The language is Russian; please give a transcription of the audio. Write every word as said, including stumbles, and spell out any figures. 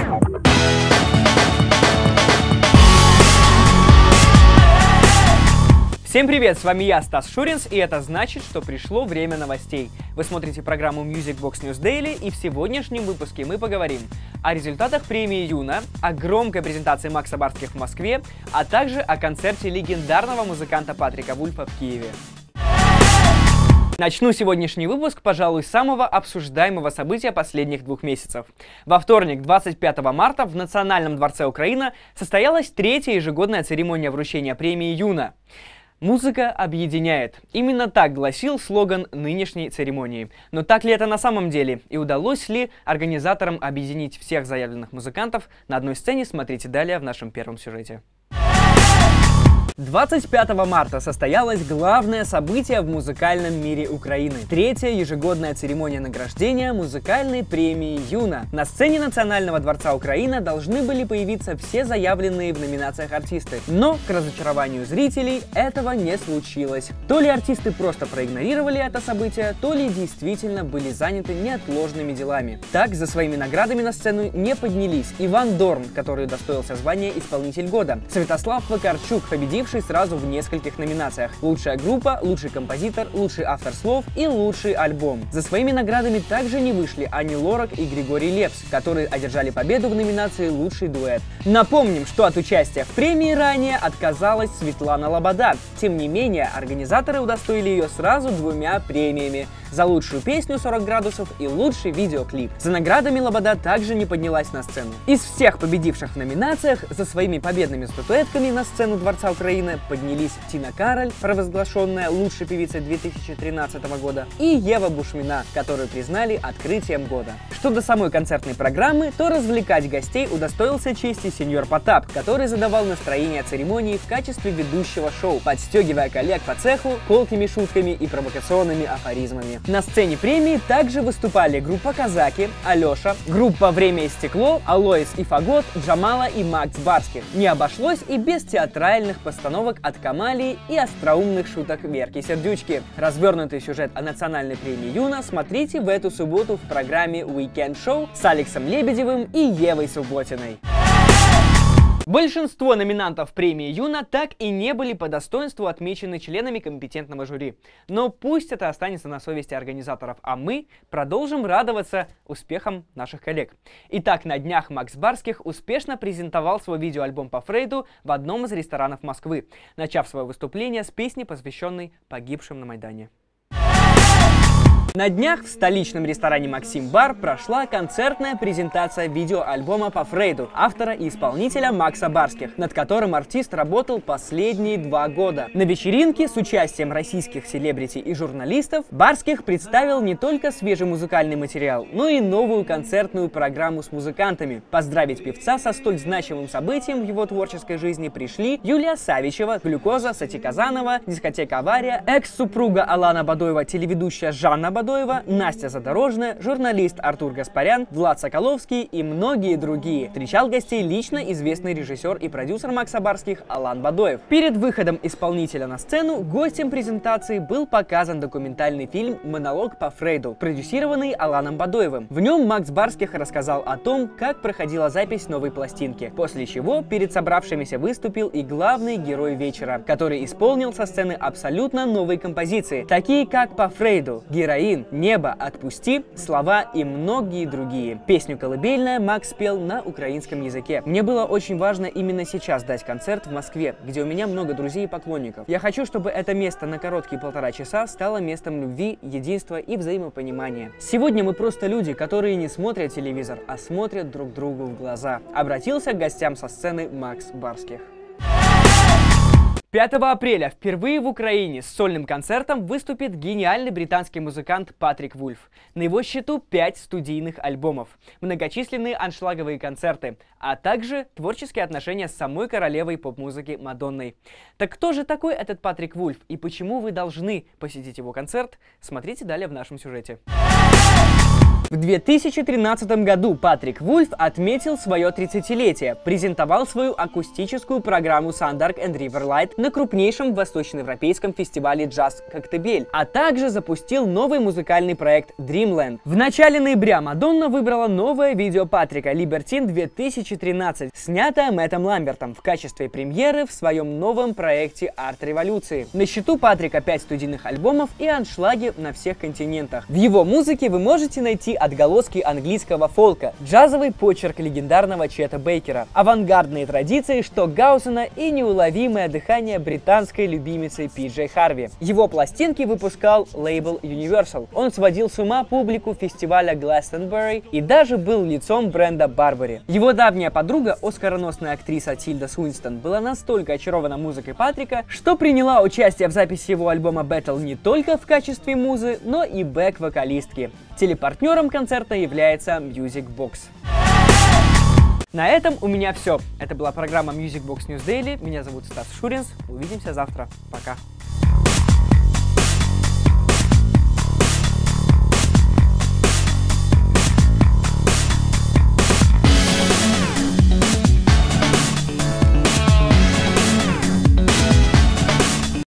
Всем привет, с вами я, Стас Шуринс, и это значит, что пришло время новостей. Вы смотрите программу Music Box News Daily, и в сегодняшнем выпуске мы поговорим о результатах премии Юна, о громкой презентации Макса Барских в Москве, а также о концерте легендарного музыканта Патрика Вульфа в Киеве. Начну сегодняшний выпуск, пожалуй, с самого обсуждаемого события последних двух месяцев. Во вторник, двадцать пятого марта, в Национальном дворце Украины состоялась третья ежегодная церемония вручения премии Юна. «Музыка объединяет». Именно так гласил слоган нынешней церемонии. Но так ли это на самом деле? И удалось ли организаторам объединить всех заявленных музыкантов на одной сцене? Смотрите далее в нашем первом сюжете. двадцать пятого марта состоялось главное событие в музыкальном мире Украины. Третья ежегодная церемония награждения музыкальной премии Юна. На сцене Национального дворца Украины должны были появиться все заявленные в номинациях артисты. Но, к разочарованию зрителей, этого не случилось. То ли артисты просто проигнорировали это событие, то ли действительно были заняты неотложными делами. Так, за своими наградами на сцену не поднялись Иван Дорн, который удостоился звания «Исполнитель года», Святослав Вакарчук, победивший сразу в нескольких номинациях: лучшая группа, лучший композитор, лучший автор слов и лучший альбом. За своими наградами также не вышли Ани Лорак и Григорий Лепс, которые одержали победу в номинации «Лучший дуэт». Напомним, что от участия в премии ранее отказалась Светлана Лобода. Тем не менее, организаторы удостоили ее сразу двумя премиями: за лучшую песню «сорок градусов» и лучший видеоклип. За наградами Лобода также не поднялась на сцену. Из всех победивших в номинациях за своими победными статуэтками на сцену Дворца Украины поднялись Тина Кароль, провозглашенная лучшей певицей две тысячи тринадцатого года, и Ева Бушмина, которую признали открытием года. Что до самой концертной программы, то развлекать гостей удостоился чести сеньор Потап, который задавал настроение церемонии в качестве ведущего шоу, подстегивая коллег по цеху колкими шутками и провокационными афоризмами. На сцене премии также выступали группа Казаки, Алеша, группа Время и стекло, Алоис и Фагот, Джамала и Макс Барских. Не обошлось и без театральных постановок от Камалии и остроумных шуток Верки Сердючки. Развернутый сюжет о национальной премии Юна смотрите в эту субботу в программе Weekend Show с Алексом Лебедевым и Евой Субботиной. Большинство номинантов премии Юна так и не были по достоинству отмечены членами компетентного жюри. Но пусть это останется на совести организаторов, а мы продолжим радоваться успехам наших коллег. Итак, на днях Макс Барских успешно презентовал свой видеоальбом по Фрейду в одном из ресторанов Москвы, начав свое выступление с песни, посвященной погибшим на Майдане. На днях в столичном ресторане «Максим Бар» прошла концертная презентация видеоальбома по Фрейду автора и исполнителя Макса Барских, над которым артист работал последние два года. На вечеринке с участием российских селебрити и журналистов Барских представил не только свежий музыкальный материал, но и новую концертную программу с музыкантами. Поздравить певца со столь значимым событием в его творческой жизни пришли Юлия Савичева, Глюкоза, Сати Казанова, дискотека «Авария», экс-супруга Алана Бадоева, телеведущая Жанна Бадоева, Настя Задорожная, журналист Артур Гаспарян, Влад Соколовский и многие другие. Встречал гостей лично известный режиссер и продюсер Макса Барских Алан Бадоев. Перед выходом исполнителя на сцену гостем презентации был показан документальный фильм «Монолог по Фрейду», продюсированный Аланом Бадоевым. В нем Макс Барских рассказал о том, как проходила запись новой пластинки, после чего перед собравшимися выступил и главный герой вечера, который исполнил со сцены абсолютно новые композиции, такие как «По Фрейду», «Героин», «Небо», «Отпусти», «Слова» и многие другие. Песню «Колыбельная» Макс пел на украинском языке. Мне было очень важно именно сейчас дать концерт в Москве, где у меня много друзей и поклонников. Я хочу, чтобы это место на короткие полтора часа стало местом любви, единства и взаимопонимания. Сегодня мы просто люди, которые не смотрят телевизор, а смотрят друг другу в глаза. Обратился к гостям со сцены Макс Барских. пятого апреля впервые в Украине с сольным концертом выступит гениальный британский музыкант Патрик Вульф. На его счету пять студийных альбомов, многочисленные аншлаговые концерты, а также творческие отношения с самой королевой поп-музыки Мадонной. Так кто же такой этот Патрик Вульф и почему вы должны посетить его концерт? Смотрите далее в нашем сюжете. В две тысячи тринадцатом году Патрик Вульф отметил свое тридцатилетие, презентовал свою акустическую программу Sundark and Riverlight на крупнейшем восточноевропейском фестивале джаз Коктебель, а также запустил новый музыкальный проект Dreamland. В начале ноября Мадонна выбрала новое видео Патрика Libertine две тысячи тринадцать, снятое Мэттом Ламбертом в качестве премьеры в своем новом проекте Арт Революции. На счету Патрика пять студийных альбомов и аншлаги на всех континентах. В его музыке вы можете найти отголоски английского фолка, джазовый почерк легендарного Чета Бейкера, авангардные традиции Штокгаузена и неуловимое дыхание британской любимицы Пи Джей Харви. Его пластинки выпускал лейбл Universal. Он сводил с ума публику фестиваля Glastonbury и даже был лицом бренда Burberry. Его давняя подруга, оскароносная актриса Тильда Суинстон, была настолько очарована музыкой Патрика, что приняла участие в записи его альбома Battle не только в качестве музы, но и бэк-вокалистки. Телепартнером концерта является Music Box. На этом у меня все. Это была программа Music Box News Daily. Меня зовут Стас Шуринс. Увидимся завтра. Пока.